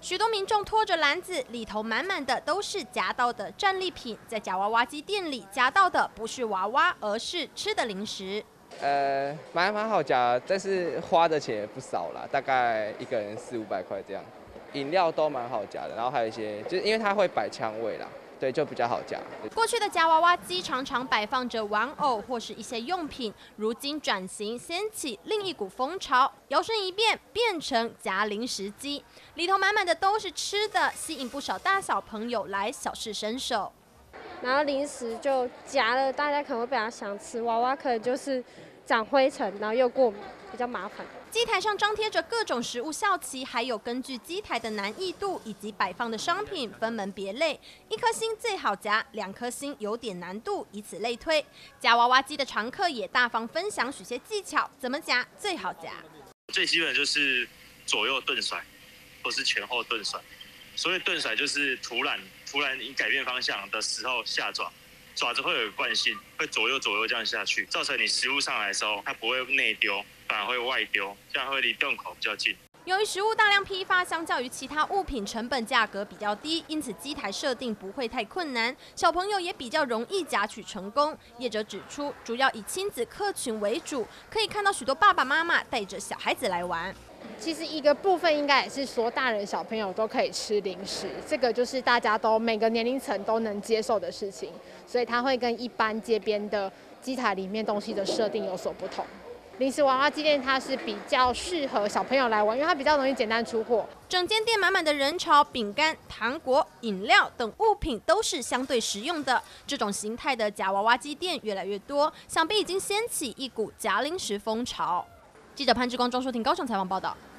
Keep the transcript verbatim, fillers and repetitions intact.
许多民众拖着篮子，里头满满的都是夹到的战利品。在夹娃娃机店里夹到的不是娃娃，而是吃的零食。 呃，蛮蛮好夹，但是花的钱也不少啦，大概一个人四五百块这样。饮料都蛮好夹的，然后还有一些，就是因为它会摆枪位啦。 对，就比较好夹。 过去的夹娃娃机常常摆放着玩偶或是一些用品，如今转型掀起另一股风潮，摇身一变变成夹零食机，里头满满的都是吃的，吸引不少大小朋友来小试身手。 然后零食就夹了，大家可能会比较想吃，娃娃可能就是长灰尘，然后又过敏，比较麻烦。 机台上张贴着各种食物校旗，还有根据机台的难易度以及摆放的商品分门别类，一颗星最好夹，两颗星有点难度，以此类推。夹娃娃机的常客也大方分享许些技巧，怎么夹最好夹。 最基本就是左右顿甩，或是前后顿甩。所谓顿甩就是突然突然你改变方向的时候下爪。 爪子会有惯性，会左右左右这样下去，造成你食物上来的时候，它不会内丢，反而会外丢，这样会离洞口比较近。 由于食物大量批发，相较于其他物品成本价格比较低，因此机台设定不会太困难，小朋友也比较容易夹取成功。业者指出，主要以亲子客群为主，可以看到许多爸爸妈妈带着小孩子来玩。 其实一个部分应该也是说，大人小朋友都可以吃零食，这个就是大家都每个年龄层都能接受的事情，所以它会跟一般街边的机台里面东西的设定有所不同。零食娃娃机店它是比较适合小朋友来玩，因为它比较容易简单出货。 整间店满满的人潮，饼干、糖果、饮料等物品都是相对实用的。这种形态的夹娃娃机店越来越多，想必已经掀起一股夹零食风潮。记者潘志光、庄淑婷高雄采访报道。